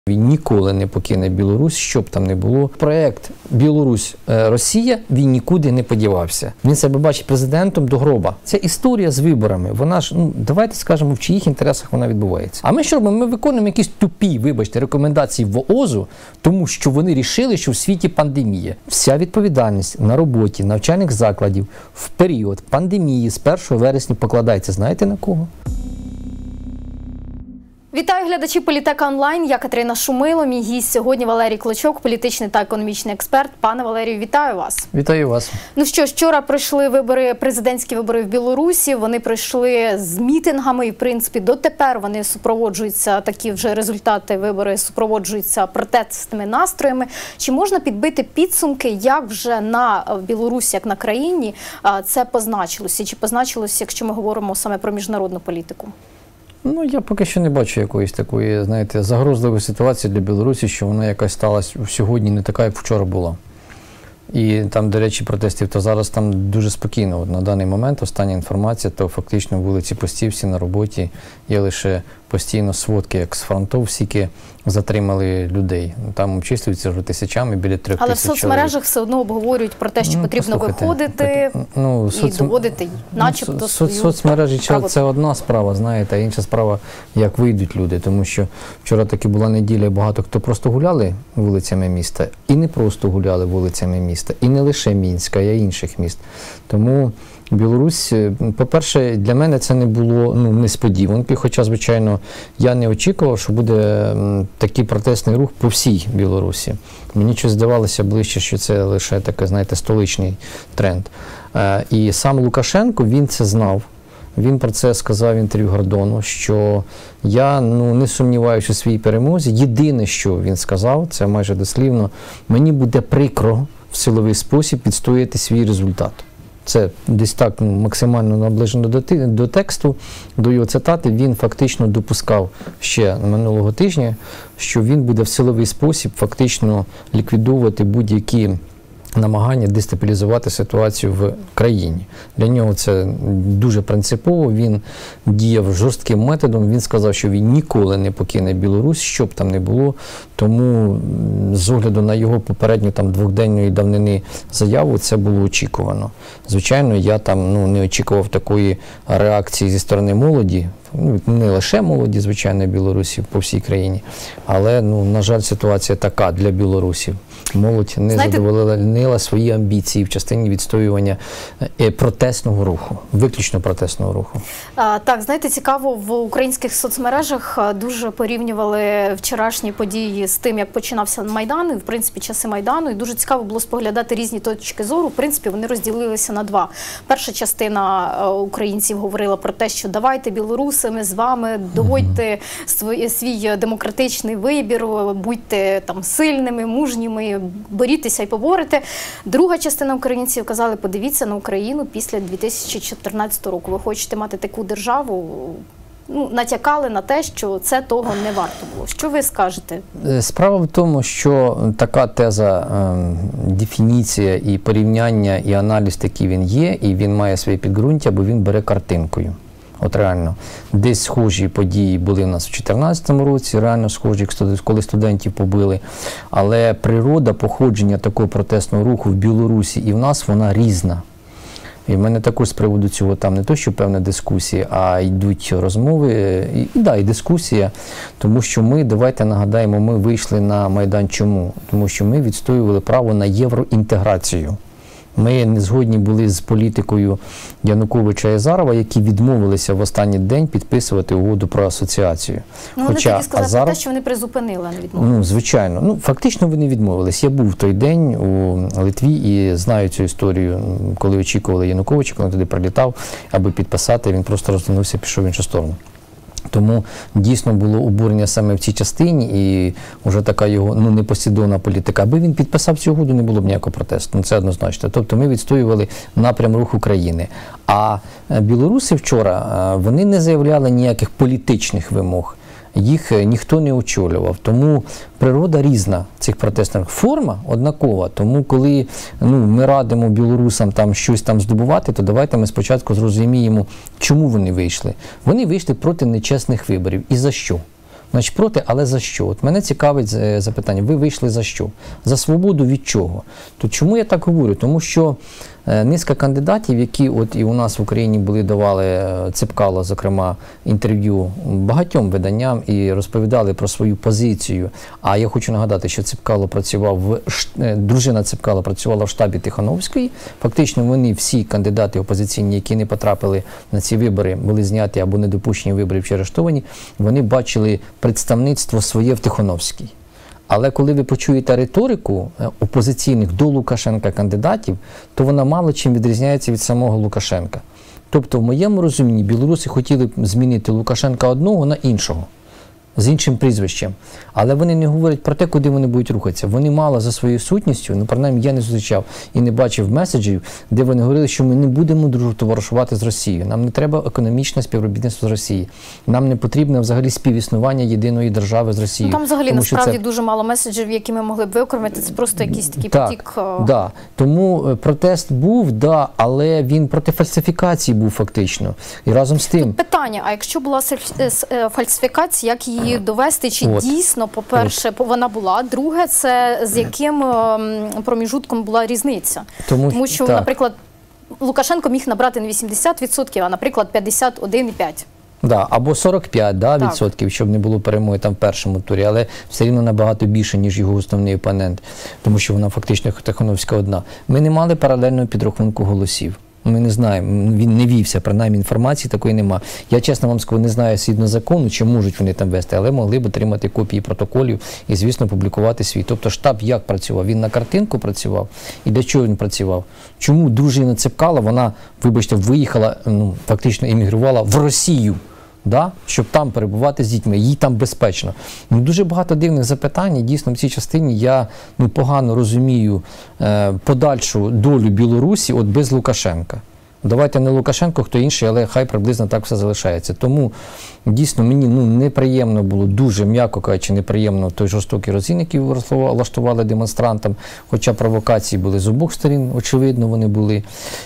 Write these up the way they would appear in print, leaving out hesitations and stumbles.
Він ніколи не покине Білорусь, що б там не було. Проект Білорусь-Росія, він нікуди не подівався. Він себе бачить президентом до гроба. Ця історія з виборами, вона ж, давайте скажемо, в чиїх інтересах вона відбувається. А ми що робимо? Ми виконуємо якісь тупі, вибачте, рекомендації ВООЗу, тому що вони рішили, що в світі пандемія. Вся відповідальність на роботі навчальних закладів в період пандемії з 1 вересня покладається, знаєте на кого? Вітаю глядачі Політека Онлайн, я Катерина Шумило, мій гість сьогодні Валерій Клочок, політичний та економічний експерт. Пане Валерію, вітаю вас. Вітаю вас. Ну що ж, вчора пройшли вибори, президентські вибори в Білорусі, вони пройшли з мітингами і, в принципі, дотепер вони супроводжуються, такі вже результати вибори супроводжуються протестними настроями. Чи можна підбити підсумки, як вже на Білорусі, як на країні це позначилося? Чи позначилося, якщо ми говоримо саме про міжнародну політику? Ну, я поки що не бачу якоїсь такої, знаєте, загрозливої ситуації для Білорусі, що вона якась сталася сьогодні не така, як вчора була. І там, до речі, протестів, то зараз там дуже спокійно. От на даний момент остання інформація, то фактично вулиці пусті, всі на роботі, є лише постійно сводки, як з фронтів, всіки затримали людей. Там обчислюються вже тисячами, біля 3 тисяч. Але в соцмережах все одно обговорюють про те, що потрібно виходити і доводити, начебто, свою соцмережі це одна справа, знаєте, а інша справа, як вийдуть люди. Тому що вчора таки була неділя, багато хто просто гуляли вулицями міста, і не просто гуляли вулицями міста, і не лише Мінська, а й інших міст. Тому Білорусь, по-перше, для мене це не було несподіванки, хоча, звичайно, я не очікував, що буде такий протестний рух по всій Білорусі. Мені щось здавалося ближче, що це лише такий, знаєте, столичний тренд. І сам Лукашенко, він це знав. Він про це сказав в інтерв'ю Гордону, що я не сумніваюся у своїй перемозі. Єдине, що він сказав, це майже дослівно, мені буде прикро в силовий спосіб відстояти свій результат. Це десь так максимально наближено до тексту, до його цитати. Він фактично допускав ще минулого тижня, що він буде в силовий спосіб фактично ліквідовувати будь-які намагання дестабілізувати ситуацію в країні. Для нього це дуже принципово, він діяв жорстким методом, він сказав, що він ніколи не покине Білорусь, що б там не було, тому з огляду на його попередню двохденної давнини заяву це було очікувано. Звичайно, я там не очікував такої реакції зі сторони молоді, не лише молоді, звичайно, Білорусі по всій країні, але, на жаль, ситуація така для білорусів. Молодь не задовольнила свої амбіції в частині відстоювання протестного руху, виключно протестного руху. Так, знаєте, цікаво, в українських соцмережах дуже порівнювали вчорашні події з тим, як починався Майдан, і, в принципі, часи Майдану, і дуже цікаво було споглядати різні точки зору. В принципі, вони розділилися на два. Перша частина українців говорила про те, що давайте, білоруси, ми з вами, доводьте свій демократичний вибір, будьте сильними, мужніми, борітеся і поборете. Друга частина українців казали, подивіться на Україну після 2014 року. Ви хочете мати таку державу? Натякали на те, що це того не варто було. Що ви скажете? Справа в тому, що така теза, дефініція і порівняння, і аналіз такий він є, і він має своє підґрунтя, бо він бере картинкою. От реально, десь схожі події були в нас в 2014 році, реально схожі, коли студентів побили. Але природа походження такого протестного руху в Білорусі і в нас, вона різна. І в мене також з приводу цього там не то, що певна дискусія, а йдуть розмови, і дискусія, тому що ми, давайте нагадаємо, ми вийшли на Майдан чому? Тому що ми відстоювали право на євроінтеграцію. Ми не згодні були з політикою Януковича і Азарова, які відмовилися в останній день підписувати угоду про асоціацію. Вони тоді сказали про те, що вони призупинили, а не відмовилися. Звичайно. Фактично вони відмовились. Я був в той день у Литві і знаю цю історію, коли очікували Януковича, коли він туди прилітав, аби підписати, він просто розвернувся і пішов в іншу сторону. Тому дійсно було обурення саме в цій частині і вже така його непослідовна політика. Аби він підписав цю угоду, не було б ніякого протесту. Це однозначно. Тобто ми відстоювали напрям руху країни. А білоруси вчора, вони не заявляли ніяких політичних вимог. Їх ніхто не очолював. Тому природа різна цих протестних. Форма однакова. Тому коли ми радимо білорусам щось здобувати, то давайте ми спочатку зрозуміємо, чому вони вийшли. Вони вийшли проти нечесних виборів. І за що? Значить, проти, але за що? От мене цікавить запитання, ви вийшли за що? За свободу від чого? То чому я так говорю? Тому що низка кандидатів, які от і у нас в Україні були, давали Ципкало, зокрема, інтерв'ю багатьом виданням і розповідали про свою позицію. А я хочу нагадати, що Ципкало працював дружина Ципкало працювала в штабі Тихановської. Фактично вони всі кандидати опозиційні, які не потрапили на ці вибори, були зняті або не допущені виборів чи арештовані, вони бачили представництво своє в Тихановській. Але коли ви почуєте риторику опозиційних до Лукашенка кандидатів, то вона мало чим відрізняється від самого Лукашенка. Тобто, в моєму розумінні, білоруси хотіли змінити Лукашенка одного на іншого, з іншим прізвищем. Але вони не говорять про те, куди вони будуть рухатися. Вони мало за своєю сутністю, ну, принаймні, я не зустрічав і не бачив меседжів, де вони говорили, що ми не будемо товаришувати з Росією. Нам не треба економічне співробітництво з Росією. Нам не потрібне взагалі співіснування єдиної держави з Росією. Ну, там взагалі насправді дуже мало меседжів, які ми могли б виокремити. Це просто якийсь такий потік. Так. Тому протест був, але він проти фальсифікації був фактично. І разом з тим... Тут питання, а якщо була фальсифікація, як її довести, чи дійсно, по-перше, вона була, друге, це з яким проміжутком була різниця. Тому що, наприклад, Лукашенко міг набрати не 80%, а, наприклад, 51,5%. Да, або 45 відсотків, щоб не було перемоги там в першому турі, але все рівно набагато більше, ніж його основний опонент, тому що вона фактично Тихановська одна. Ми не мали паралельного підрахунку голосів. Ми не знаємо, він не вівся, принаймні інформації такої нема. Я, чесно вам скажу, не знаю згідно закону, чи можуть вони там вести, але могли б отримати копії протоколів і, звісно, публікувати свій. Тобто штаб як працював? Він на картинку працював? І для чого він працював? Чому дружина Ципкало, вона, вибачте, виїхала, фактично емігрувала в Росію? Да? Щоб там перебувати з дітьми, їй там безпечно. Дуже багато дивних запитань, і дійсно в цій частині я погано розумію подальшу долю Білорусі от без Лукашенка. Давайте не Лукашенко, хто інший, але хай приблизно так все залишається. Тому дійсно мені неприємно було, дуже м'яко кажучи, неприємно той жорстокий розгін, який влаштували демонстрантам, хоча провокації були з обох сторін, очевидно вони були.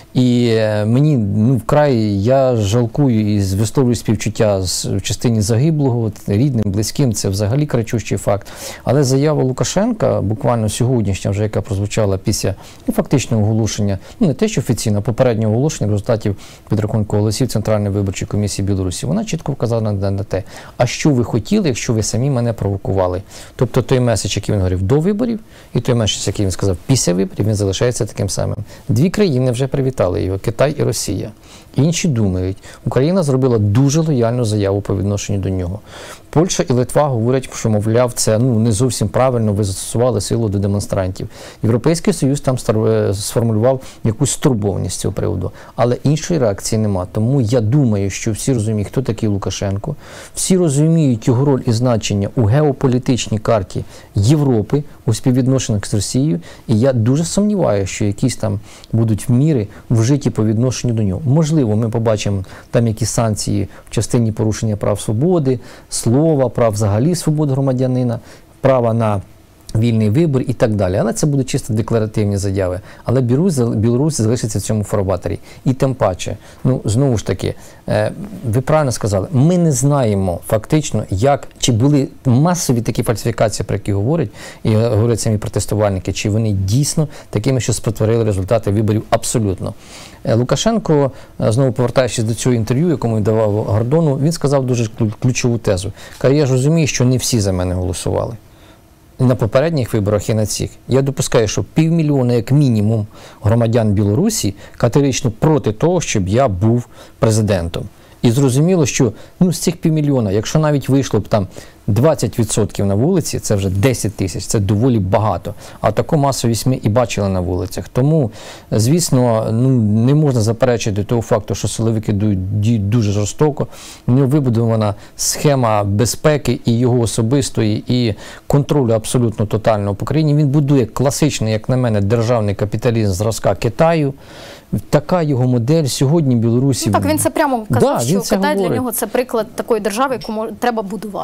І мені вкрай, я жалкую і висловлюю співчуття в частині загиблого, рідним, близьким, це взагалі кричущий факт. Але заява Лукашенка, буквально сьогоднішня вже, яка прозвучала після фактичного оголошення, не те, що офіційно, попереднього оголошення результатів підрахунку голосів Центральної виборчої комісії Білорусі, вона чітко вказала на те, а що ви хотіли, якщо ви самі мене провокували. Тобто той меседж, який він говорив до виборів, і той меседж, який він сказав після виборів, він залишається таким самим. Дві країни вже привітали його, Китай і Росія. Інші думають, Україна зробила дуже лояльну заяву по відношенню до нього. Польща і Литва говорять, що, мовляв, це не зовсім правильно, ви застосували силу до демонстрантів. Європейський Союз там сформулював якусь стурбованість з цього приводу. Але іншої реакції нема. Тому я думаю, що всі розуміють, хто такий Лукашенко, всі розуміють його роль і значення у геополітичній карті Європи, у співвідношеннях з Росією, і я дуже сумніваюся, що якісь там будуть міри вжиті по відношенню до нього. Можливо, ми побачимо там якісь санкції в частині порушення прав свободи, слова, прав взагалі свобод громадянина, права на вільний вибір і так далі. Але це будуть чисто декларативні заяви. Але Білорусь залишиться в цьому фарватері. І тим паче, знову ж таки, ви правильно сказали, ми не знаємо фактично, чи були масові такі фальсифікації, про які говорять, і говорять самі протестувальники, чи вони дійсно такими, що спотворили результати виборів абсолютно. Лукашенко, знову повертаючись до цього інтерв'ю, якому він давав Гордону, він сказав дуже ключову тезу. Каже, я ж розумію, що не всі за мене голосували. На попередніх виборах і на цих. Я допускаю, що 500 000, як мінімум, громадян Білорусі категорично проти того, щоб я був президентом. І зрозуміло, що з цих 500 000, якщо навіть вийшло б там 20% на вулиці, це вже 10 тисяч, це доволі багато. А таку масовість ми і бачили на вулицях. Тому, звісно, не можна заперечити того факту, що силовики діють дуже жорстоко. У нього вибудована схема безпеки і його особистої, і контролю абсолютно тотального по країні. Він будує класичний, як на мене, державний капіталізм зразка Китаю. Така його модель сьогодні в Білорусі. Так, він це прямо казав, що Китай для нього це приклад такої держави, яку треба будувати. Так,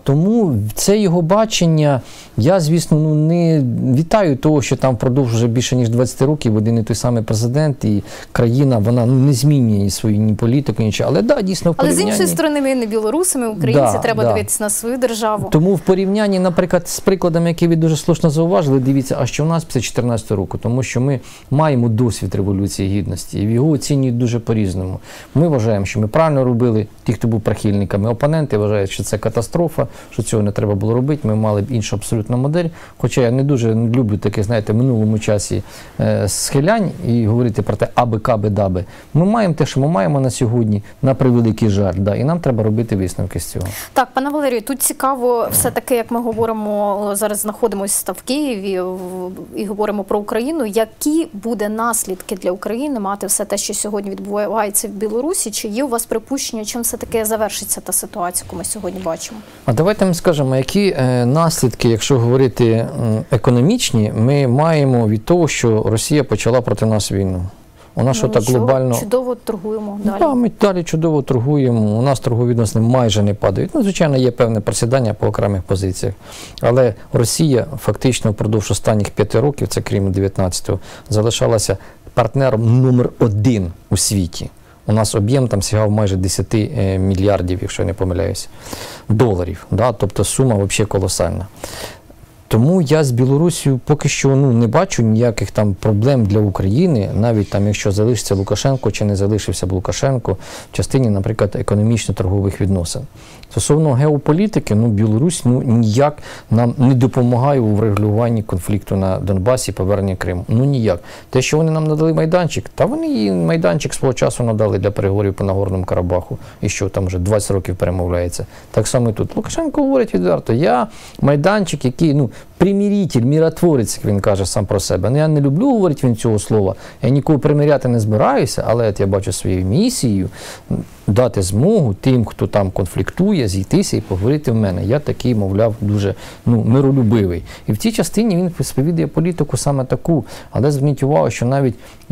Тому це його бачення, я, звісно, не вітаю того, що там впродовж вже більше ніж 20 років один і той самий президент, і країна, вона не змінює свою ні політику, нічого. Але да, дійсно в Але порівнянні... з іншої сторони, ми не білоруси, ми українці, треба да. дивитися на свою державу. Тому в порівнянні, наприклад, з прикладами, які ви дуже слушно зауважили, дивіться, а що в нас після 2014 року, тому що ми маємо досвід Революції Гідності, і його оцінюють дуже по-різному. Ми вважаємо, що ми правильно робили, ті, хто був прихильниками, опоненти вважають, що це катастрофа, що цього не треба було робити, ми мали б іншу абсолютно модель, хоча я не дуже люблю таке, знаєте, в минулому часі схилянь і говорити про те, аби, каби, даби. Ми маємо те, що ми маємо на сьогодні, на превеликий жаль, да, і нам треба робити висновки з цього. Так, пане Валерію, тут цікаво все-таки, як ми говоримо, зараз знаходимося в Києві і говоримо про Україну, які буде наслідки для України мати все те, що сьогодні відбувається в Білорусі, чи є у вас припущення, чим все-таки завершиться та ситуація, яку ми сьогодні бачимо? А давайте ми скажемо, які наслідки, якщо говорити економічні, ми маємо від того, що Росія почала проти нас війну. У нас що так глобально... Чудово торгуємо далі. Так, ми далі чудово торгуємо, у нас торгові відносини майже не падають. Ну, звичайно, є певне просідання по окремих позиціях. Але Росія фактично впродовж останніх 5 років, це крім 19-го, залишалася партнером номер 1 у світі. У нас об'єм там сягав майже 10 мільярдів, якщо я не помиляюся, доларів. Да? Тобто сума взагалі колосальна. Тому я з Білоруссю поки що не бачу ніяких там проблем для України, навіть там, якщо залишиться Лукашенко чи не залишився б Лукашенко, в частині, наприклад, економічно-торгових відносин. Стосовно геополітики, Білорусь ніяк нам не допомагає у врегулюванні конфлікту на Донбасі, повернення Криму. Ніяк. Те, що вони нам надали майданчик, та вони їй майданчик свого часу надали для переговорів по Нагорному Карабаху, і що там вже 20 років перемовляється. Так само і тут. Лукашенко говорить відверто, я майданчик, який, примиритель, миротворець, як він каже сам про себе. Я не люблю говорити він цього слова, я нікого примиряти не збираюся, але я бачу своєю місією дати змогу тим, хто там конфліктує, зійтися і поговорити в мене. Я такий, мовляв, дуже миролюбивий. І в цій частині він сповідує політику саме таку. Але зверніть увагу, що навіть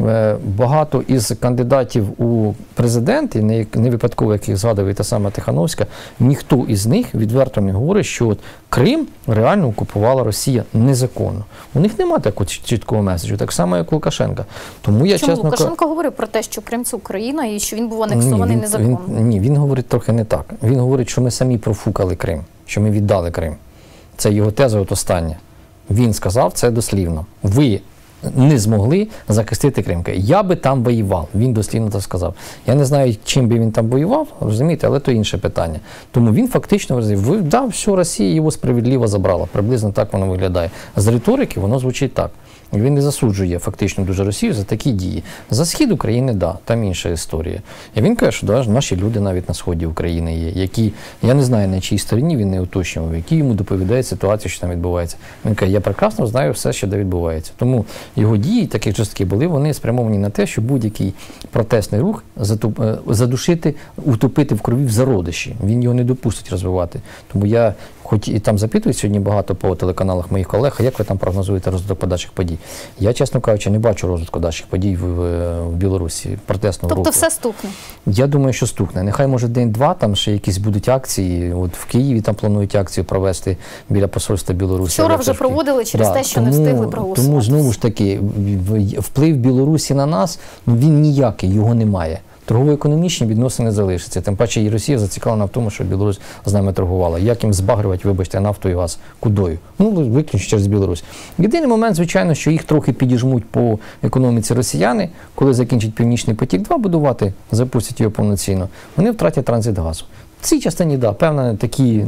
багато із кандидатів у президенти, не випадково, яких згадав і та сама Тихановська, ніхто із них відверто не говорить, що от Крим реально окупувала Росія незаконно. У них немає такого чіткого меседжу, так само, як Лукашенка. Тому я, чому? чесно, Лукашенко говорив про те, що Крим – це Україна і що він був анексований незаконно. Ні, він говорить трохи не так. Він говорить, що ми самі профукали Крим, що ми віддали Крим. Це його теза от остання. Він сказав це дослівно. Ви не змогли захистити Крим. Я би там воював. Він дослівно так сказав. Я не знаю, чим би він там воював, розумієте, але то інше питання. Тому він фактично розумів, да, все, Росія його справедливо забрала. Приблизно так воно виглядає. З риторики воно звучить так. Він не засуджує фактично дуже Росію за такі дії. За схід України, да, там інша історія. І він каже, що наші люди навіть на сході України є, які, я не знаю, на чиїй стороні він не уточнював, які йому доповідають ситуацію, що там відбувається. Він каже, я прекрасно знаю все, що де відбувається. Тому його дії, такі жорсткі були, вони спрямовані на те, щоб будь-який протестний рух задушити, утопити в крові в зародиші. Він його не допустить розвивати. Тому я, хоч і там запитують сьогодні багато по телеканалах моїх колег, а як ви там прогнозуєте розвиток подальших подій? Я, чесно кажучи, не бачу розвитку подальших подій в Білорусі, протестного руху. Тобто все стукне? Я думаю, що стукне. Нехай, може, день-два, там ще якісь будуть акції. От в Києві там планують акцію провести біля посольства Білорусі. Вчора вже проводили через те, що не встигли проголосувати. Тому, знову ж таки, вплив Білорусі на нас, він ніякий, його немає. Торгово-економічні відносини залишаться. Тим паче і Росія зацікавлена в тому, щоб Білорусь з нами торгувала. Як їм збагрювати, вибачте, нафту і газ? Кудою? Виключно через Білорусь. Єдиний момент, звичайно, що їх трохи підіжмуть по економіці росіяни, коли закінчать Північний потік-2 будувати, запустять його повноцінно, вони втратять транзит газу. В цій частині, да, певно, такі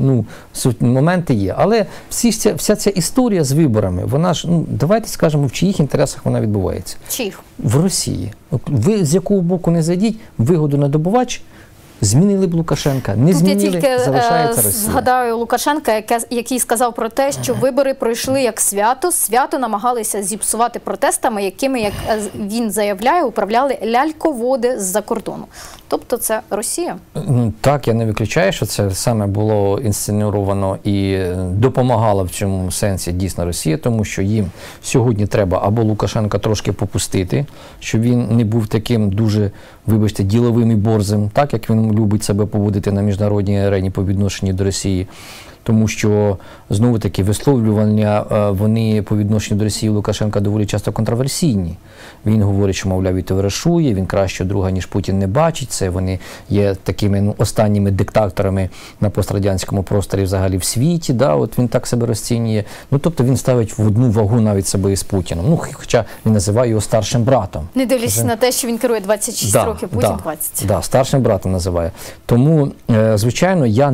моменти є. Але вся ця історія з виборами, вона ж, давайте скажемо, в чиїх інтересах вона відбувається? Чиїх? В Росії. Ви з якого боку не зайдіть, вигоду надобувач, змінили б Лукашенка, не змінили, залишається Росія. Згадаю Лукашенка, який сказав про те, що вибори пройшли як свято. Свято намагалися зіпсувати протестами, якими, як він заявляє, управляли ляльководи з-за кордону. Тобто це Росія? Так, я не виключаю, що це саме було інсценіровано і допомагала в цьому сенсі дійсно Росія, тому що їм сьогодні треба або Лукашенка трошки попустити, щоб він не був таким дуже, вибачте, діловим і борзим, так як він любить себе поводити на міжнародній арені по відношенню до Росії. тому що, знову-таки, висловлювання вони по відношенню до Росії Лукашенка доволі часто контроверсійні. Він говорить, що, мовляв, і товаришує, він кращого друга, ніж Путін, не бачить. Це вони є такими останніми диктаторами на пострадянському просторі взагалі в світі. Да? От він так себе розцінює. Тобто він ставить в одну вагу навіть себе із Путіном. Хоча він називає його старшим братом. Не дивлячись на те, що він керує 26 років, Путін 20. Так, старшим братом називає. Тому, звичайно, я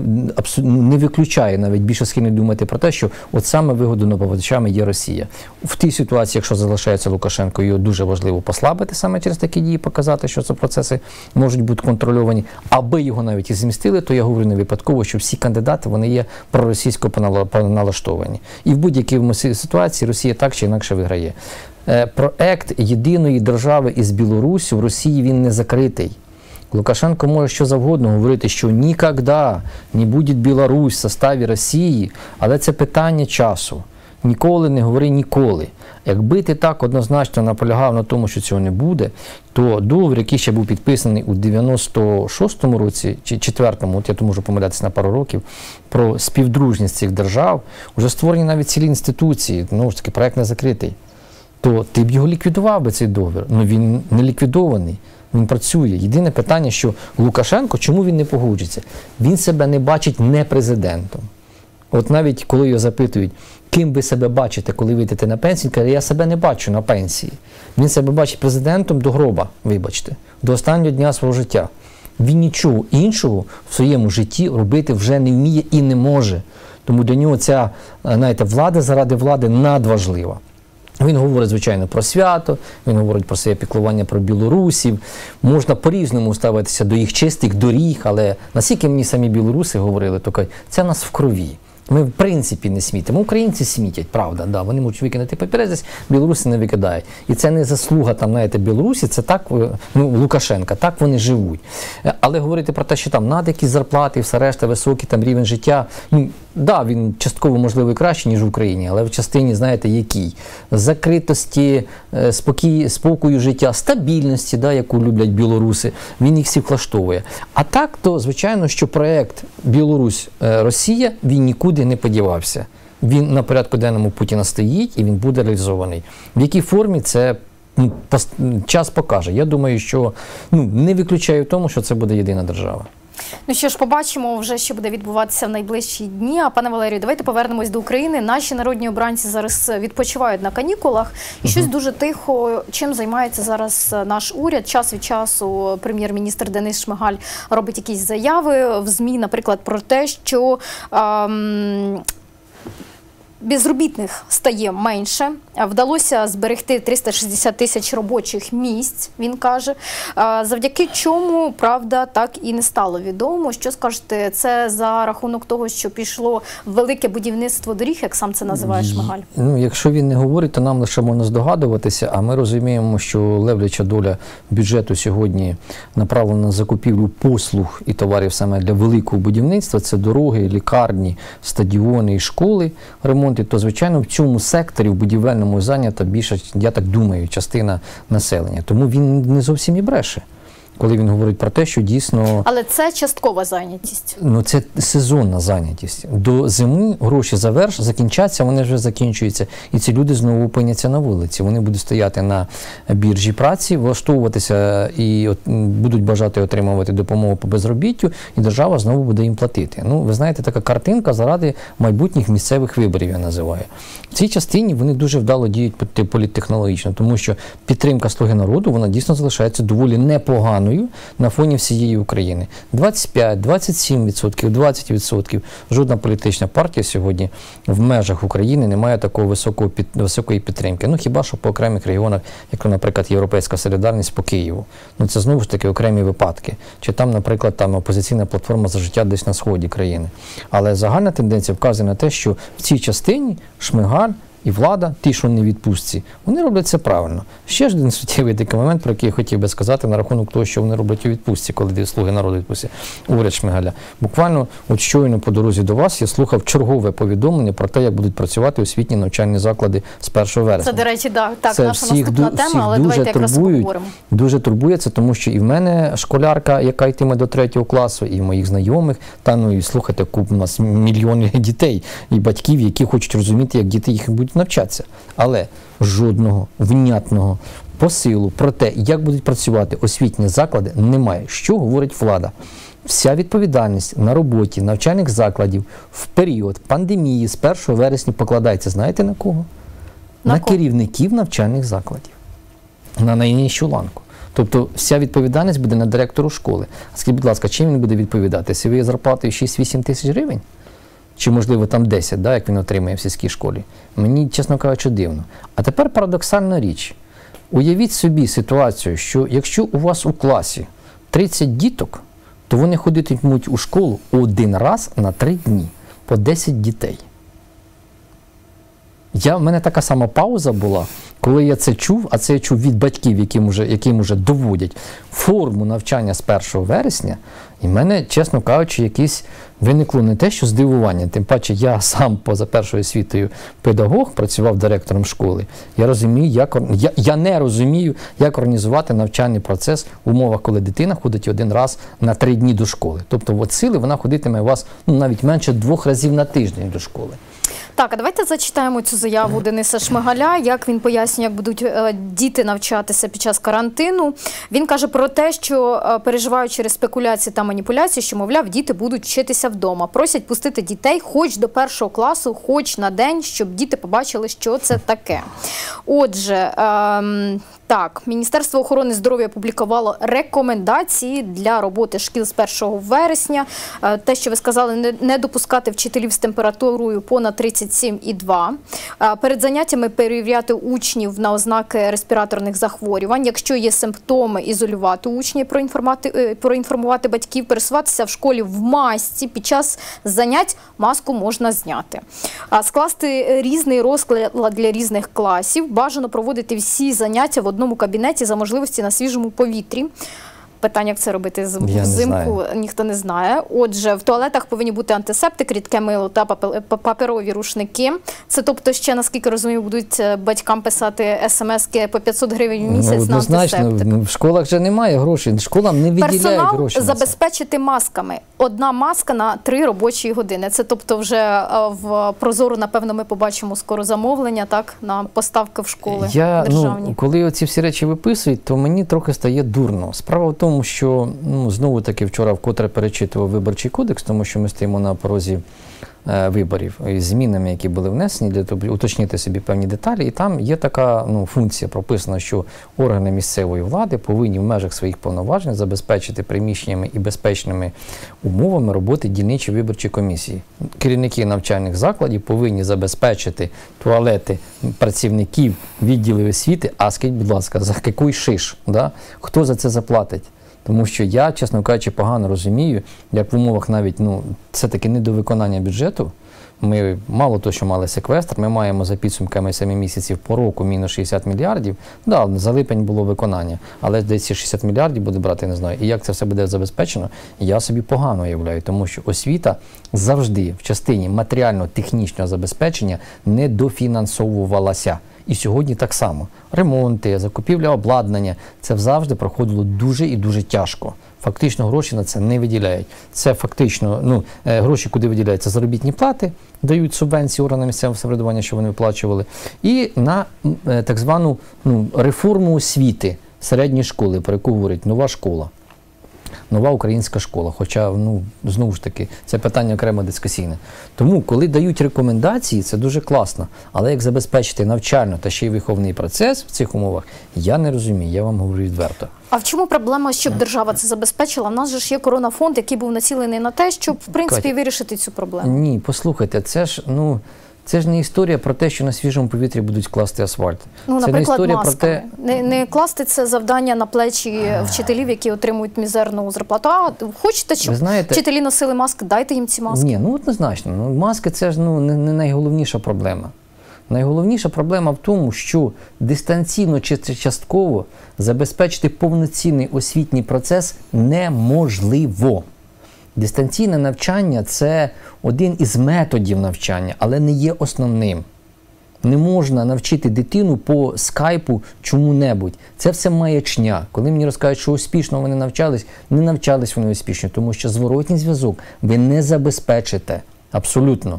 не виключаю навіть більше схильний думати про те, що от саме вигодонабувачами є Росія. В тій ситуації, якщо залишається Лукашенко, його дуже важливо послабити саме через такі дії, показати, що ці процеси можуть бути контрольовані. Аби його навіть і змістили, то я говорю не випадково, що всі кандидати, вони є проросійсько налаштовані. І в будь-якій ситуації Росія так чи інакше виграє. Проект єдиної держави із Білоруссю в Росії, він не закритий. Лукашенко може що завгодно говорити, що ніколи не буде Білорусь в составі Росії, але це питання часу. Ніколи не говори ніколи. Якби ти так однозначно наполягав на тому, що цього не буде, то договір, який ще був підписаний у 96-му році, чи 4-му, от я то можу помилятися на пару років, про співдружність цих держав, вже створені навіть цілі інституції, знову ж таки, проект не закритий, то ти б його ліквідував би цей договір. Ну він не ліквідований. Він працює. Єдине питання, що Лукашенко, чому він не погоджується? Він себе не бачить не президентом. От навіть коли його запитують, ким ви себе бачите, коли ви йдете на пенсію, він каже, я себе не бачу на пенсії. Він себе бачить президентом до гроба, вибачте, до останнього дня свого життя. Він нічого іншого в своєму житті робити вже не вміє і не може. Тому для нього ця, знаєте, влада заради влади надважлива. Він говорить, звичайно, про свято, він говорить про своє піклування про білорусів. Можна по-різному ставитися до їх чистих доріг, але наскільки мені самі білоруси говорили, то кажуть, це в нас в крові. Ми, в принципі, не смітимо. Українці смітять, правда, да. Вони можуть викинути папірець, десь, білоруси не викидають. І це не заслуга, там, знаєте, Білорусі, це так, Лукашенка, так вони живуть. Але говорити про те, що там надо якісь зарплати, все решта, високий там рівень життя, да, він частково, можливо, і краще, ніж в Україні, але в частині, знаєте, якій? Закритості, спокою життя, стабільності, да, яку люблять білоруси, він їх всіх влаштовує. А так, то, звичайно, що проєкт Білорусь-Росія, він нікуди не подівався. Він на порядку денному Путіна стоїть і він буде реалізований. В якій формі це час покаже. Я думаю, що не виключаю в тому, що це буде єдина держава. Ну що ж, побачимо вже, що буде відбуватися в найближчі дні. А пане Валерію, давайте повернемось до України. Наші народні обранці зараз відпочивають на канікулах. І щось дуже тихо, чим займається зараз наш уряд. Час від часу прем'єр-міністр Денис Шмигаль робить якісь заяви в ЗМІ, наприклад, про те, що безробітних стає менше. Вдалося зберегти 360 тисяч робочих місць, він каже. Завдяки чому, правда, так і не стало відомо. Що скажете, це за рахунок того, що пішло велике будівництво доріг, як сам це називає Шмигаль? Якщо він не говорить, то нам лише можна здогадуватися, а ми розуміємо, що левляча доля бюджету сьогодні направлена на закупівлю послуг і товарів саме для великого будівництва. Це дороги, лікарні, стадіони і школи, ремонти. То, звичайно, в цьому секторі, в будівельному зайнята більше, я так думаю, частина населення. Тому він не зовсім і бреше, коли він говорить про те, що дійсно... Але це часткова зайнятість. Це сезонна зайнятість. До зими гроші закінчаться, вони вже закінчуються. І ці люди знову опиняться на вулиці. Вони будуть стояти на біржі праці, влаштовуватися і будуть бажати отримувати допомогу по безробіттю, і держава знову буде їм платити. Ви знаєте, така картинка заради майбутніх місцевих виборів, я називаю. В цій частині вони дуже вдало діють політтехнологічно, тому що підтримка «Слуги народу», вона дійсно залишається доволі непоганою на фоні всієї України. 25, 27%, 20%. Жодна політична партія сьогодні в межах України не має такої високої підтримки. Хіба що по окремих регіонах, як, наприклад, Європейська солідарність по Києву. Це знову ж таки окремі випадки. Чи там, наприклад, опозиційна платформа «За життя» десь на сході країни. Але загальна тенденція вказує на те, що в цій частині Шмигаль і влада, ті, що не відпустці, вони роблять це правильно. Ще ж один суттєвий такий момент, про який я хотів би сказати на рахунок того, що вони роблять у відпустці, коли «Слуги народу» відпустці. Уряд Шмигаля. Буквально от щойно по дорозі до вас я слухав чергове повідомлення про те, як будуть працювати освітні навчальні заклади з 1 вересня. Це, до речі, так, це наша наступна тема, але давайте якраз поговоримо. Дуже турбує це, тому що і в мене школярка, яка йтиме до 3 класу, і в моїх знайомих, та ну і слухайте, у нас мільйони дітей і батьків, які хочуть розуміти, як діти їх будуть навчатися. Але жодного внятного посилу про те, як будуть працювати освітні заклади, немає. Що говорить влада? Вся відповідальність на роботі навчальних закладів в період пандемії з 1 вересня покладається, знаєте на кого? На керівників навчальних закладів. На найнижчу ланку. Тобто вся відповідальність буде на директору школи. А скажіть, будь ласка, чим він буде відповідати? Своєю зарплатою 6-8 тисяч гривень? Чи, можливо, там 10, да, як він отримує в сільській школі? Мені, чесно кажучи, дивно. А тепер парадоксальна річ. Уявіть собі ситуацію, що якщо у вас у класі 30 діток, то вони ходитимуть у школу один раз на 3 дні, по 10 дітей. В мене така сама пауза була, коли я це чув, а це я чув від батьків, яким уже доводять форму навчання з 1 вересня, і в мене, чесно кажучи, якесь виникло не те, що здивування, тим паче я сам поза першою освітою педагог, працював директором школи, я не розумію, як організувати навчальний процес в умовах, коли дитина ходить один раз на 3 дні до школи. Тобто от сили вона ходитиме у вас навіть менше 2 разів на тиждень до школи. Так, а давайте зачитаємо цю заяву Дениса Шмигаля, як він пояснює, як будуть діти навчатися під час карантину. Він каже про те, що переживають через спекуляції та маніпуляції, що, мовляв, діти будуть вчитися вдома. Просять пустити дітей хоч до 1 класу, хоч на день, щоб діти побачили, що це таке. Отже, так, Міністерство охорони здоров'я опублікувало рекомендації для роботи шкіл з 1 вересня. Те, що ви сказали, не допускати вчителів з температурою понад 37,2. Перед заняттями перевіряти учнів на ознаки респіраторних захворювань. Якщо є симптоми, ізолювати учнів, проінформувати батьків, пересуватися в школі в масці. Під час занять маску можна зняти. Скласти різний розклад для різних класів. Бажано проводити всі заняття в одному кабінеті за можливості на свіжому повітрі. Питання, як це робити взимку, ніхто не знає. Отже, в туалетах повинні бути антисептик, рідке мило та паперові рушники. Це, тобто, ще, наскільки розумію, будуть батькам писати смс-ки по 500 гривень в місяць на антисептик. В школах вже немає грошей, школам не виділяють гроші. Персонал забезпечити масками. 1 маска на 3 робочі години. Це, тобто, вже в Прозоро, напевно, ми побачимо скоро замовлення, так, на поставки в школи державні. Коли оці всі речі виписують, то мені трохи стає дурно. Справа в тому, що знову-таки вчора вкотре перечитував Виборчий кодекс, тому що ми стоїмо на порозі виборів із змінами, які були внесені, для того, уточнити собі певні деталі. І там є така функція прописана, що органи місцевої влади повинні в межах своїх повноважень забезпечити приміщеннями і безпечними умовами роботи дільничої виборчої комісії. Керівники навчальних закладів повинні забезпечити туалети працівників відділів освіти, а скажіть, будь ласка, за який шиш? Да? Хто за це заплатить? Тому що я, чесно кажучи, погано розумію, як в умовах навіть, все-таки недовиконання бюджету, ми мало того, що мали секвестр, ми маємо за підсумками 7 місяців по року мінус 60 мільярдів. Да, за липень було виконання, але десь ці 60 мільярдів буде брати, не знаю. І як це все буде забезпечено, я собі погано уявляю, тому що освіта завжди в частині матеріально-технічного забезпечення недофінансовувалася. І сьогодні так само. Ремонти, закупівля обладнання – це завжди проходило дуже і дуже тяжко. Фактично гроші на це не виділяють. Це фактично, гроші куди виділяються? Заробітні плати, дають субвенції органам місцевого самоврядування, що вони виплачували, і на так звану реформу освіти середньої школи, про яку говорить нова школа. Нова українська школа, хоча, знову ж таки, це питання окремо дискусійне. Тому, коли дають рекомендації, це дуже класно, але як забезпечити навчально та ще й виховний процес в цих умовах, я не розумію, я вам говорю відверто. А в чому проблема, щоб держава це забезпечила? У нас же ж є коронафонд, який був націлений на те, щоб, в принципі, вирішити цю проблему. Ні, послухайте, це ж не історія про те, що на свіжому повітрі будуть класти асфальт. Наприклад, масками. Не класти це завдання на плечі вчителів, які отримують мізерну зарплату. А хочете, щоб вчителі носили маски, дайте їм ці маски. Ні, однозначно. Маски – це ж не найголовніша проблема. Найголовніша проблема в тому, що дистанційно чи частково забезпечити повноцінний освітній процес неможливо. Дистанційне навчання – це один із методів навчання, але не є основним. Не можна навчити дитину по скайпу чому-небудь. Це все маячня. Коли мені розказують, що успішно вони навчались, не навчались вони успішно, тому що зворотній зв'язок ви не забезпечите. Абсолютно.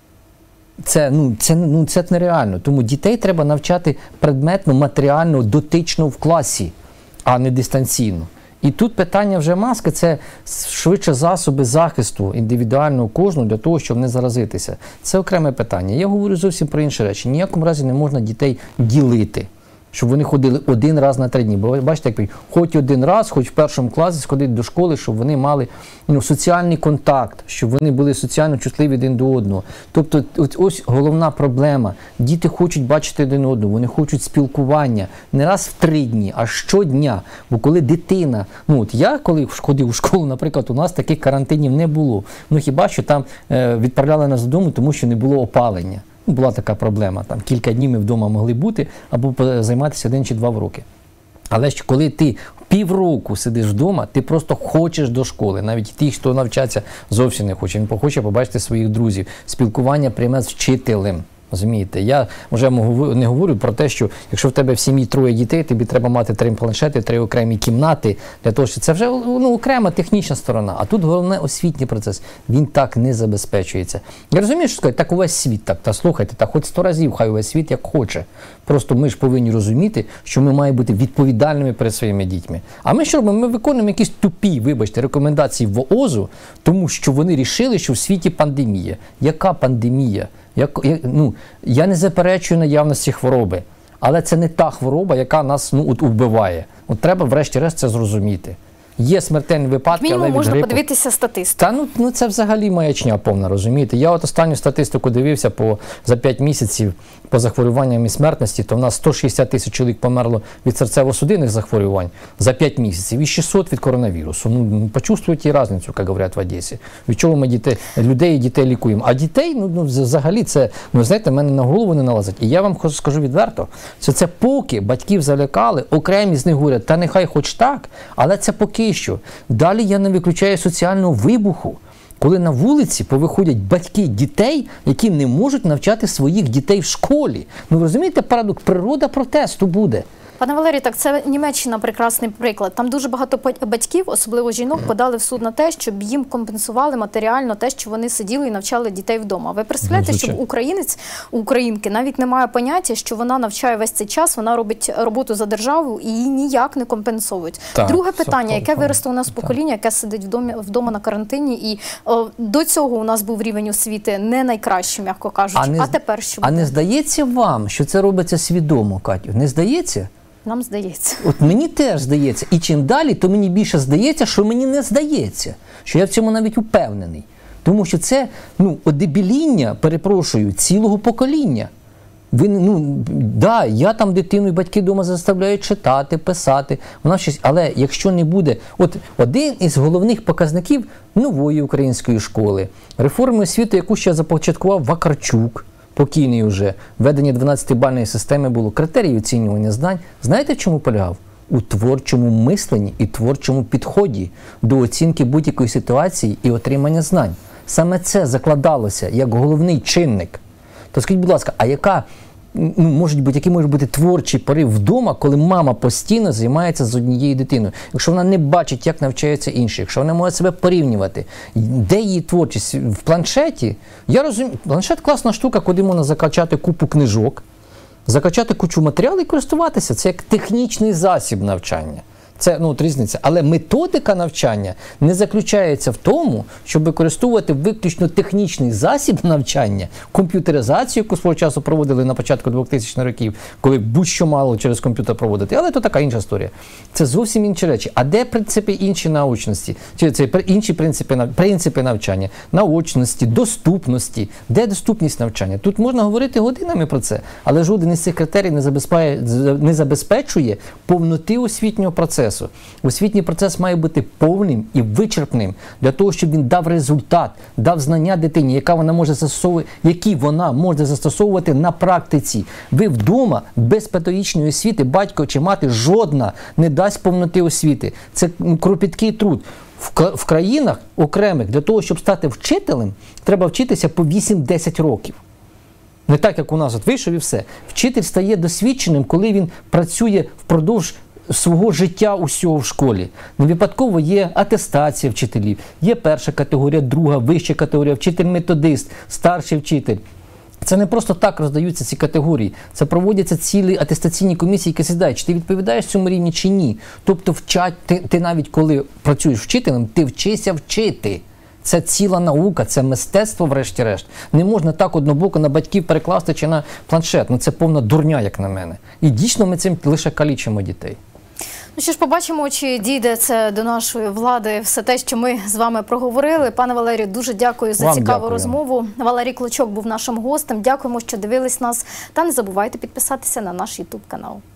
Це нереально. Тому дітей треба навчати предметно, матеріально, дотично в класі, а не дистанційно. І тут питання вже маски – це швидше засоби захисту індивідуального кожного для того, щоб не заразитися. Це окреме питання. Я говорю зовсім про інші речі. Ніякому разі не можна дітей ділити, щоб вони ходили один раз на 3 дні. Бо бачите, як хоч один раз, хоч в першому класі сходити до школи, щоб вони мали соціальний контакт, щоб вони були соціально чутливі один до одного. Тобто ось головна проблема. Діти хочуть бачити один одного, вони хочуть спілкування не раз в 3 дні, а щодня. Бо коли дитина, я коли ходив у школу, наприклад, у нас таких карантинів не було. Хіба що там відправляли нас додому, тому що не було опалення. Була така проблема, там кілька днів ми вдома могли бути або займатися 1 чи 2 уроки. Але коли ти півроку сидиш вдома, ти просто хочеш до школи. Навіть ті, хто навчаться, зовсім не хоче. Він хоче побачити своїх друзів. Спілкування пряме з вчителем. Розумієте? Я вже не говорю про те, що якщо в тебе в сім'ї 3 дітей, тобі треба мати 3 планшети, 3 окремі кімнати, для того, що це вже окрема технічна сторона. А тут головне освітній процес. Він так не забезпечується. Я розумію, що сказати, так увесь світ так. Та слухайте, так хоч 100 разів хай увесь світ як хоче. Просто ми ж повинні розуміти, що ми маємо бути відповідальними перед своїми дітьми. А ми що робимо? Ми виконуємо якісь тупі, вибачте, рекомендації ВООЗу, тому що вони рішили, що в світі пандемія. Яка пандемія? Я не заперечую наявності хвороби, але це не та хвороба, яка нас вбиває. Треба врешті-решт це зрозуміти. Є смертельні випадки, але від грипу... можна подивитися статистику. Та це взагалі маячня повна, розумієте? Я останню статистику дивився за 5 місяців по захворюванням і смертності, то в нас 160 тисяч чоловік померло від серцево-судинних захворювань за 5 місяців і 600 від коронавірусу. Почувствуйте різницю, як говорять в Одесі. Від чого ми людей і дітей лікуємо. А дітей, взагалі це, знаєте, мене на голову не налазить. І я вам скажу відверто, що це поки батьків залякали, окремі з них говорять, та нехай хоч так, але це поки що. Далі я не виключаю соціального вибуху, коли на вулиці повиходять батьки дітей, які не можуть навчати своїх дітей в школі. Ви розумієте парадокс? Природа протесту буде. Пане Валерію, так це Німеччина прекрасний приклад. Там дуже багато батьків, особливо жінок, подали в суд на те, щоб їм компенсували матеріально те, що вони сиділи і навчали дітей вдома. Ви представляєте, що українець, українки навіть не має поняття, що вона навчає весь цей час, вона робить роботу за державу і її ніяк не компенсують. Так, друге питання, яке виросло у нас покоління, яке сидить вдома на карантині, і до цього у нас був рівень освіти не найкращий, м'яко кажучи. А тепер що буде? А не здається вам, що це робиться свідомо, Катю? Не здається? Нам здається. От мені теж здається. І чим далі, то мені більше здається, що мені не здається. Що я в цьому навіть упевнений. Тому що це, одебіління, перепрошую, цілого покоління. Я там дитину і батьки вдома заставляють читати, писати. Але якщо не буде... один із головних показників нової української школи, реформи освіти, яку ще започаткував Вакарчук, покійний уже, введення 12-бальної системи було, критерії оцінювання знань. Знаєте, в чому полягав? У творчому мисленні і творчому підході до оцінки будь-якої ситуації і отримання знань. Саме це закладалося як головний чинник. То скажіть, будь ласка, а який може бути творчий порив вдома, коли мама постійно займається з однією дитиною? Якщо вона не бачить, як навчаються інші, якщо вона може себе порівнювати, де її творчість? В планшеті? Я розумію, планшет – класна штука, куди можна закачати купу книжок, закачати кучу матеріалу і користуватися. Це як технічний засіб навчання. Це різниця. Але методика навчання не заключається в тому, щоб використовувати виключно технічний засіб навчання, комп'ютеризацію, яку свого часу проводили на початку 2000-х років, коли будь-що мало через комп'ютер проводити. Але то така інша історія. Це зовсім інші речі. А де принципи інші научності? Чи це інші принципи навчання? Наочності, доступності. Де доступність навчання? Тут можна говорити годинами про це, але жоден із цих критерій не забезпечує повноти освітнього процесу. процесу. Освітній процес має бути повним і вичерпним для того, щоб він дав результат, дав знання дитині, які вона може застосовувати на практиці. Ви вдома без педагогічної освіти, батько чи мати жодна не дасть повноти освіти. Це кропіткий труд. В країнах окремих для того, щоб стати вчителем, треба вчитися по 8-10 років. Не так, як у нас, от вийшов і все. Вчитель стає досвідченим, коли він працює впродовж свого життя усього в школі. Не випадково є атестація вчителів, є перша категорія, друга, вища категорія, вчитель-методист, старший вчитель. Це не просто так роздаються ці категорії. Це проводяться цілі атестаційні комісії, які сідають, чи ти відповідаєш цьому рівні, чи ні. Тобто ти навіть коли працюєш вчителем, ти вчишся вчити. Це ціла наука, це мистецтво, врешті-решт. Не можна так однобоко на батьків перекласти чи на планшет. Ну це повна дурня, як на мене. І дійсно ми цим лише калічимо дітей. Ну що ж, побачимо, чи дійде це до нашої влади все те, що ми з вами проговорили. Пане Валерію, дуже дякую за цікаву розмову. Валерій Клочок був нашим гостем. Дякуємо, що дивились нас. Та не забувайте підписатися на наш YouTube-канал.